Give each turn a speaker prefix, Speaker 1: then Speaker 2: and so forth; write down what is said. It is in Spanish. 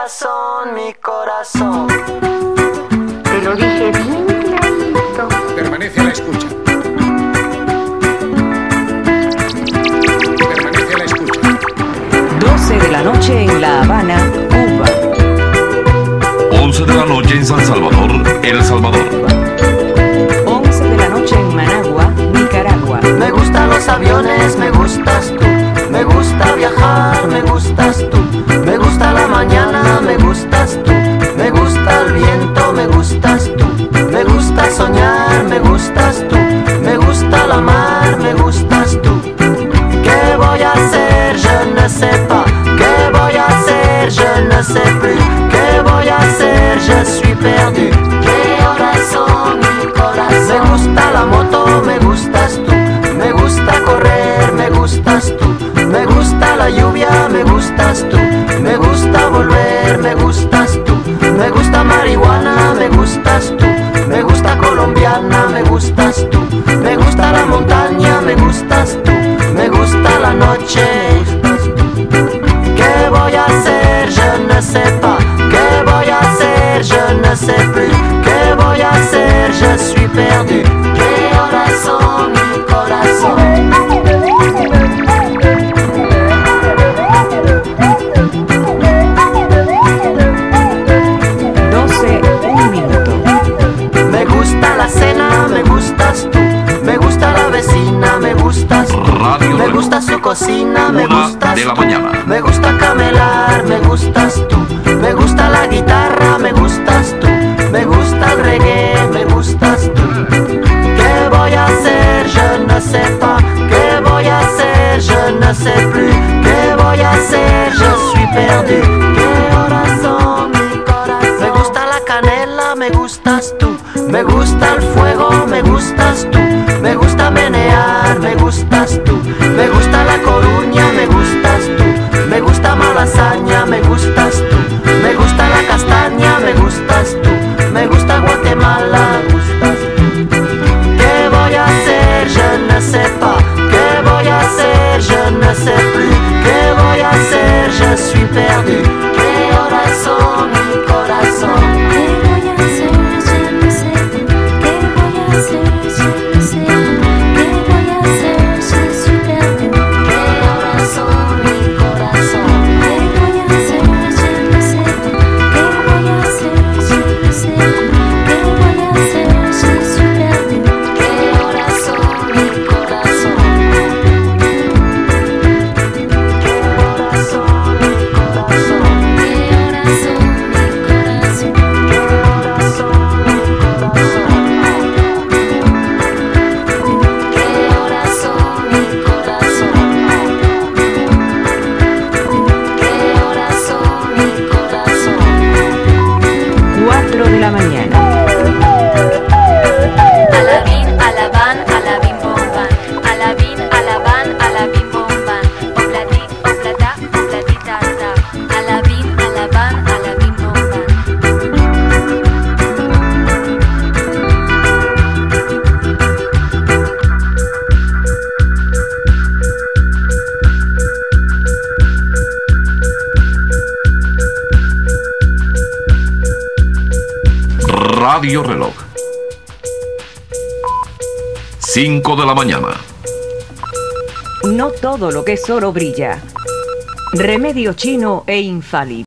Speaker 1: corazón, mi corazón.
Speaker 2: Te lo dije bien clarito.
Speaker 3: Permanece a la escucha. Permanece a la escucha.
Speaker 4: 12 de la noche en La Habana, Cuba.
Speaker 5: 11 de la noche en San Salvador, El Salvador.
Speaker 4: 11 de la noche en Managua, Nicaragua.
Speaker 1: Me gustan los aviones, me gustas tú. Me gusta viajar, me gustas tú. Me gusta la mañana, me gustas tú. Me gusta el viento, me gustas tú. Me gusta soñar, me gustas tú. Me gusta la mar, me gustas tú. ¿Qué voy a hacer? Je ne sais pas. ¿Qué voy a hacer? Je ne sais plus. ¿Qué voy a hacer? Je suis perdu. ¿Qué horas son, mi corazón? Me gusta la moto, me gustas tú. Me gusta correr, me gustas tú. Me gusta la lluvia, me gustas tú. Me gusta volver, me gustas tú. Me gusta marihuana, me gustas tú. Me gusta colombiana, me gustas tú. Me gusta la montaña, me gustas tú. Me gusta la noche, me gustas tú. ¿Qué voy a hacer? Je ne sais pas. ¿Qué voy a hacer? Je ne sais plus. ¿Qué voy a hacer? Je suis perdu. ¿Qué horas son, mi corazón?
Speaker 4: 12, un minuto.
Speaker 1: Me gusta la cena, me gustas tú. Me gusta la vecina, me gustas tú.
Speaker 5: Radio
Speaker 1: Me gusta su cocina, me
Speaker 5: 1
Speaker 1: gustas
Speaker 5: de la
Speaker 1: tú.
Speaker 5: mañana.
Speaker 1: Me gusta camelar, me gustas tú. Me gusta la guitarra, me gustas tú. Me gusta el reggae, me gustas tú. ¿Qué voy a hacer? Je ne sais pas. ¿Qué voy a hacer? Je ne sais plus. ¿Qué voy a hacer? Je suis perdu. ¿Qué horas son, mi corazón? Me gusta la canela, me gustas tú. Me gusta el fuego, me gustas tú. Me gusta menear, me gustas tú. Me gusta La Coruña, me gustas tú. Me gusta Malasaña, me gustas tú. Me gusta la castaña, me gustas tú. Me gusta Guatemala, me gustas tú. ¿Qué voy a hacer? Je ne sais pas. ¿Qué voy a hacer? Je ne sais plus. ¿Qué voy a hacer? Je suis perdu. ¿Qué horas son, mi corazón?
Speaker 6: ¿Qué voy a hacer? Je ne sais plus. ¿Qué voy a hacer? Je ne sais plus. ¿Qué voy a hacer? Je suis perdu.
Speaker 1: ¿Qué horas son, mi corazón?
Speaker 6: ¿Qué voy a hacer? Je ne sais plus. ¿Qué voy a hacer? Je ne sais plus. ¿Qué voy a hacer? Je suis perdu.
Speaker 1: ¿Qué horas son, mi corazón? ¿Qué horas son, mi corazón?
Speaker 6: ¿Qué horas son, mi corazón?
Speaker 1: ¿Qué horas son, mi corazón? ¿Qué horas son, mi corazón? ¿Qué horas son, mi corazón?
Speaker 4: 4 de la mañana.
Speaker 6: Alabín, alabán, alabín, bomban. Alabín, alabán, alabín, bomban. Oblati, oblata, oblatita, ta. Alabín, alabán, alabín, bomban.
Speaker 5: Radio Reloj. 5 de la mañana.
Speaker 4: No todo lo que es oro brilla. Remedio chino e infalible.